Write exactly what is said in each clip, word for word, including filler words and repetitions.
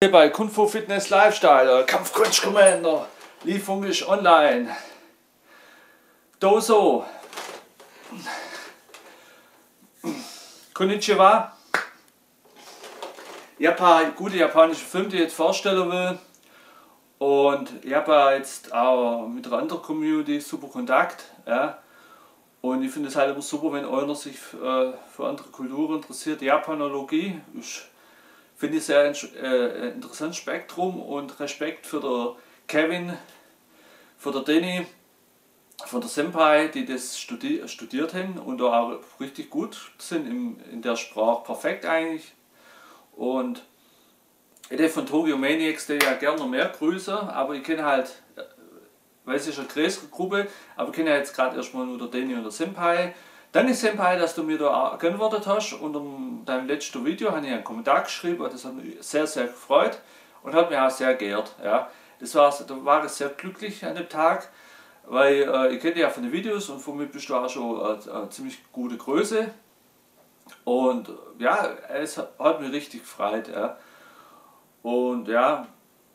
Bei Kung Fu Fitness Lifestyle, Kampfkunst Commander, Lieferung ist online. Doso. Konnichiwa. Ich habe ein gute japanische Film, die ich jetzt vorstellen will. Und ich habe jetzt auch mit einer anderen Community super Kontakt. Ja. Und ich finde es halt immer super, wenn einer sich äh, für andere Kulturen interessiert. Japanologie ist, finde ich, sehr äh, interessantes Spektrum, und Respekt für der Kevin, für der Danny, für der Senpai, die das studi studiert haben und da auch richtig gut sind im, in der Sprache, perfekt eigentlich. Und ich hätte von Tokyo Maniacs die ja gerne noch mehr grüßen, aber ich kenne halt, weil es ist eine größere Gruppe, aber ich kenne ja jetzt gerade erstmal nur der Danny und der Senpai. Danke Senpai, dass du mir da geantwortet hast. Unter deinem letzten Video habe ich einen Kommentar geschrieben, das hat mich sehr, sehr gefreut und hat mich auch sehr geehrt. Ja. Das war, da war ich sehr glücklich an dem Tag, weil äh, ich kenne ja von den Videos und von mir bist du auch schon eine, eine ziemlich gute Größe. Und ja, es hat mich richtig gefreut. Ja. Und ja,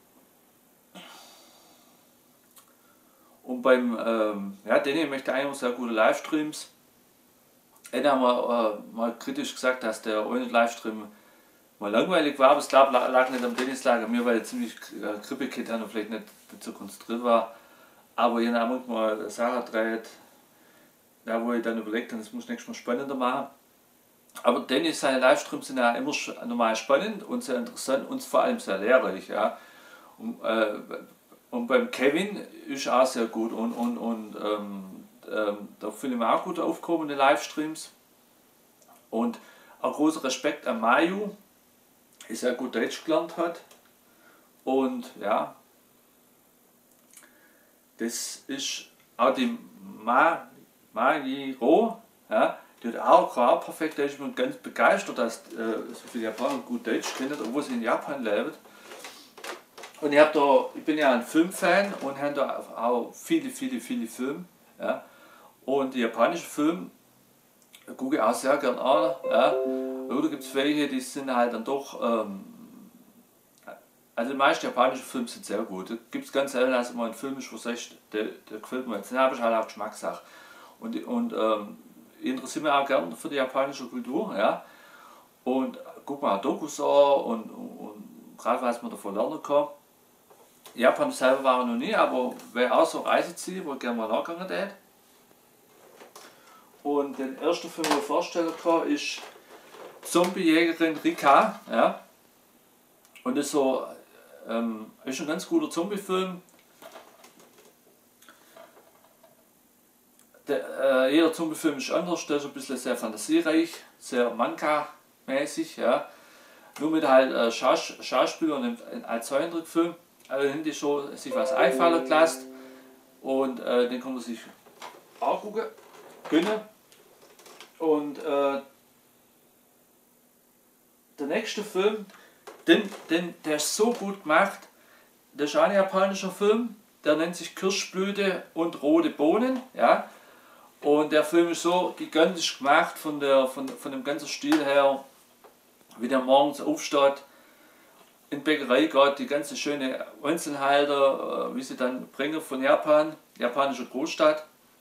und beim, ähm, ja, Danny möchte eigentlich sehr gute Livestreams. Einer haben wir äh, mal kritisch gesagt, dass der ohne Livestream mal langweilig war, aber ich glaube, lag nicht am Dennis, lag an mir, weil er ziemlich äh, Krippekit hat und vielleicht nicht, nicht so konzentriert war. Aber ich habe manchmal Sachen dreht, ja, wo ich dann überlegt habe, das muss nächstes Mal spannender machen. Aber Dennis, seine Livestreams sind ja immer normal spannend und sehr interessant und vor allem sehr lehrreich. Ja. Und, äh, und beim Kevin ist auch sehr gut und, und, und ähm, ähm, da fühle ich mich auch gut aufgehoben in den Livestreams. Und auch großer Respekt an Mayu, die sehr gut Deutsch gelernt hat. Und ja, das ist auch die Ma, Majiro, ja, die hat auch gerade perfekt Deutsch. Ich bin ganz begeistert, dass äh, so viele Japaner gut Deutsch kennen, obwohl sie in Japan leben. Und ich, hab da, ich bin ja ein Filmfan und habe da auch viele, viele, viele Filme. Ja. Und die japanischen Filme gucke ich auch sehr gern an. Ja. Oder gibt es welche, die sind halt dann doch. Ähm, also die meisten japanischen Filme sind sehr gut. Da gibt es ganz selten, dass immer ein Film ist, wo sagst, der, der gefällt mir jetzt. Dann habe ich halt auch Geschmackssache. Und, und ähm, ich interessiere mich auch gerne für die japanische Kultur. Ja. Und guck mal Dokus an und, und, und gerade was man davon lernen kann. Japan selber war ich noch nie, aber wäre auch so Reiseziel, wo ich gerne mal nachgegangen hätte. Und den ersten Film, den ich vorstellen kann, ist Zombiejägerin Rika. Ja. Und das ist, so, ähm, ist ein ganz guter Zombie-Film. Äh, jeder Zombie-Film ist anders, der ist ein bisschen sehr fantasiereich, sehr Manga-mäßig. Ja. Nur mit halt äh, Schaus Schauspielern als Zeichentrickfilm. Also haben die schon sich was einfallen gelassen und äh, den kann man sich auch gucken, gönnen. Und äh, der nächste Film, den, den, der ist so gut gemacht, das ist ein japanischer Film, der nennt sich Kirschblüte und rote Bohnen. Ja? Und der Film ist so gigantisch gemacht von, der, von, von dem ganzen Stil her, wie der morgens aufsteht, in Bäckerei geht, die ganze schöne Einzelhalter, wie sie dann bringen von Japan, japanische Großstadt.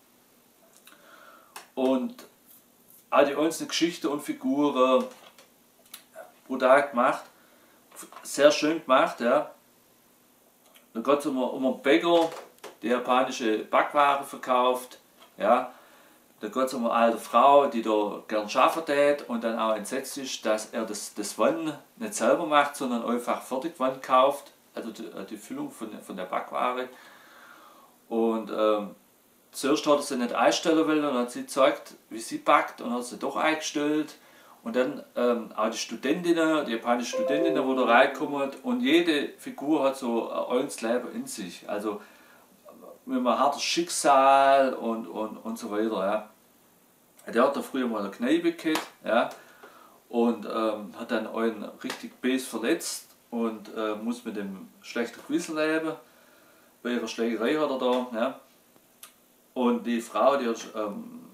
Und all die einzelnen Geschichten und Figuren, brutal gemacht, sehr schön gemacht. Ja. Da geht es um, um einen Bäcker, der japanische Backware verkauft. Ja. Da geht es um eine alte Frau, die da gern arbeiten tät und dann auch entsetzt ist, dass er das, das Wein nicht selber macht, sondern einfach Fertigwein kauft, also die, die Füllung von, von der Backware. Und ähm, zuerst hat er sie nicht einstellen wollen und hat sie gezeigt, wie sie backt, und hat sie doch eingestellt. Und dann ähm, auch die Studentinnen, die japanischen Studentinnen, die da reinkommen, und jede Figur hat so ein eigenes Leben in sich. Also mit einem hartes Schicksal und, und, und so weiter. Ja. Der hat da früher mal eine Kneipe gehabt, ja, und ähm, hat dann einen richtig böse verletzt und äh, muss mit dem schlechten Gewissen leben. Bei ihrer Schlägerei hat er da. Ja. Und die Frau, die hat, ähm,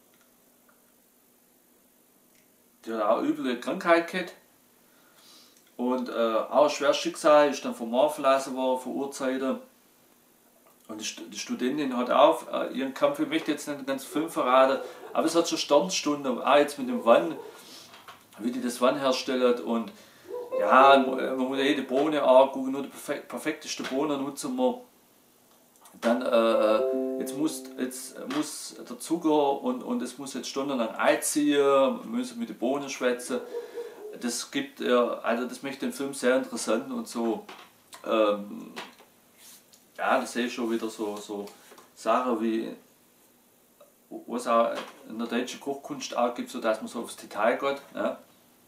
die hat auch üble Krankheit gehabt. Und äh, auch ein schweres Schicksal, ist dann vom Mann verlassen worden, von Urzeiten. Und die, die Studentin hat auch äh, ihren Kampf, ich möchte jetzt nicht den ganzen Film verraten, aber es hat schon Sternstunden, auch jetzt mit dem Wann, wie die das Wann herstellt. Und ja, man muss jede Bohne angucken, nur die perfek perfekteste Bohne nutzen wir. Dann äh, jetzt, muss, jetzt muss der Zucker und, und es muss jetzt stundenlang einziehen, wir müssen mit den Bohnen schwätzen. Das gibt, äh, also das macht den Film sehr interessant und so. Ähm, ja, das sehe ich schon wieder so, so Sachen wie, was auch in der deutschen Kochkunst auch gibt, so dass man so aufs Detail geht. Ja.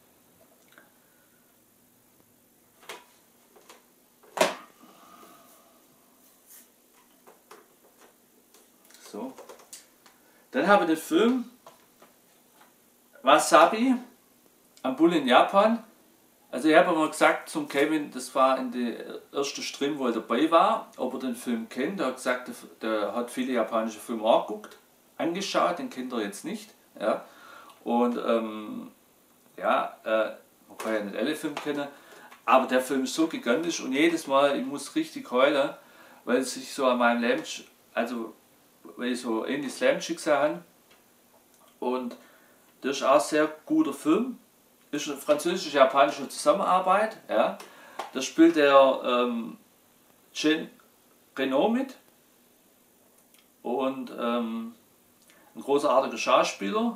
So. Dann habe ich den Film Wasabi am Bull in Japan. Also ich habe mal gesagt zum Kevin, das war in der ersten Stream, wo er dabei war, ob er den Film kennt. Er hat gesagt, der hat viele japanische Filme angeguckt, angeschaut, den kennt er jetzt nicht. Ja. Und ähm, ja, äh, man kann ja nicht alle Filme kennen, aber der Film ist so gigantisch und jedes Mal, ich muss richtig heulen, weil es sich so an meinem Leben, also weil ich so ähnliches Lebensschicksal habe. Und das ist auch ein sehr guter Film. Das ist eine französisch-japanische Zusammenarbeit. Ja. Da spielt der ähm, Jean Reno mit und ähm, ein großartiger Schauspieler.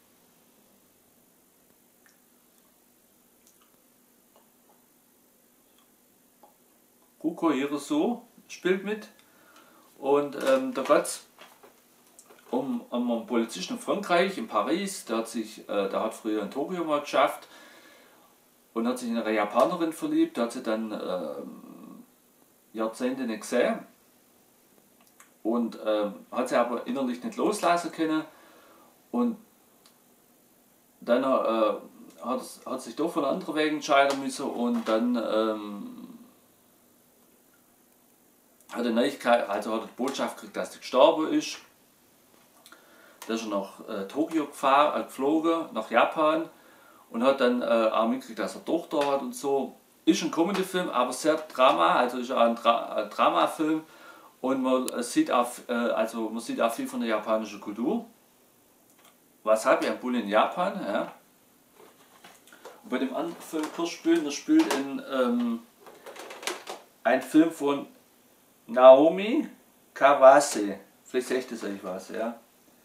Ruko Hiroso spielt mit und ähm, da geht es um, um einen Polizisten in Frankreich, in Paris, der hat, sich, äh, der hat früher in Tokio mal geschafft und hat sich in eine Japanerin verliebt, hat sie dann äh, Jahrzehnte nicht gesehen und äh, hat sie aber innerlich nicht loslassen können und dann äh, hat, hat sich doch für einen anderen Weg entscheiden müssen und dann ähm, hat er Neuigkeit, also hat er die Botschaft gekriegt, dass sie gestorben ist. Da ist er nach äh, Tokio gefahren, äh, geflogen, nach Japan und hat dann äh, auch mitgekriegt, dass er Tochter hat und so. Ist ein Comedy-Film, aber sehr Drama, also ist auch ein, Dra ein Dramafilm und man äh, sieht auch, äh, also man sieht auch viel von der japanischen Kultur. Wasabi am Bull in Japan, ja. Und bei dem anderen Film Kirschspülen, der spielt in ähm, ein Film von Naomi Kawase. Vielleicht sagt das euch was, ja.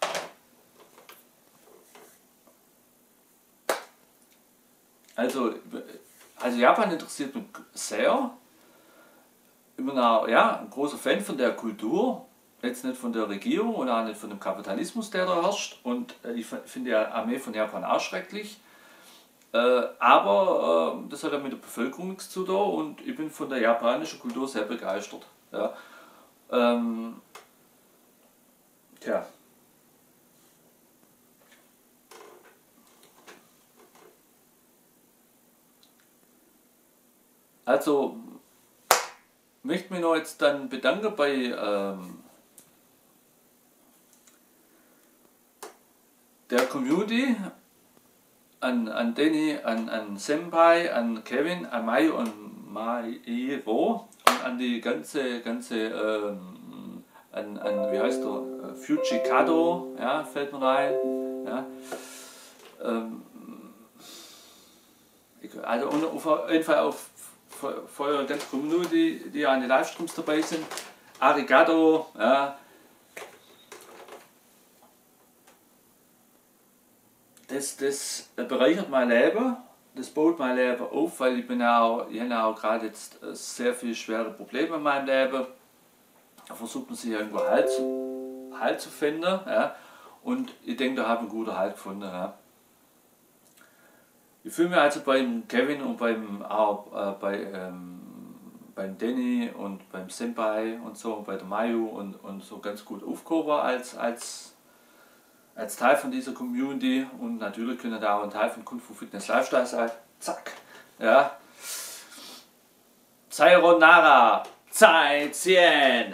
Also, also Japan interessiert mich sehr. Ich bin auch, ja, ein großer Fan von der Kultur, jetzt nicht von der Regierung und auch nicht von dem Kapitalismus, der da herrscht. Und ich finde die Armee von Japan auch schrecklich. Äh, aber äh, das hat ja mit der Bevölkerung nichts zu tun und ich bin von der japanischen Kultur sehr begeistert. Ja. Ähm, tja. Also, ich möchte mich noch jetzt dann bedanken bei ähm, der Community, an, an Danny, an, an Senpai, an Kevin, an Mayu und Mairo und an die ganze, ganze, ähm, an, an, wie heißt der, Fujikado, ja, fällt mir rein, ja. Ähm, also und auf jeden Fall auf für eure ganze Community, die an den Livestreams dabei sind. Arigato, ja. Das, das bereichert mein Leben, das baut mein Leben auf, weil ich bin auch, ich habe auch gerade jetzt sehr viele schwere Probleme in meinem Leben. Da versucht man sich irgendwo Halt zu, Halt zu finden. Ja. Und ich denke, da habe ich einen guten Halt gefunden. Ja. Ich fühle mich also beim Kevin und beim, auch, äh, bei, ähm, beim Danny und beim Senpai und so und bei der Mayu und, und so ganz gut aufgehoben als, als, als Teil von dieser Community und natürlich können da auch ein Teil von Kung Fu Fitness Lifestyle sein. Zack. Ja. Sayonara. Zaijian.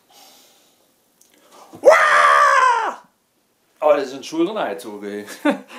Oh, das ist ein Schultern eingezogen.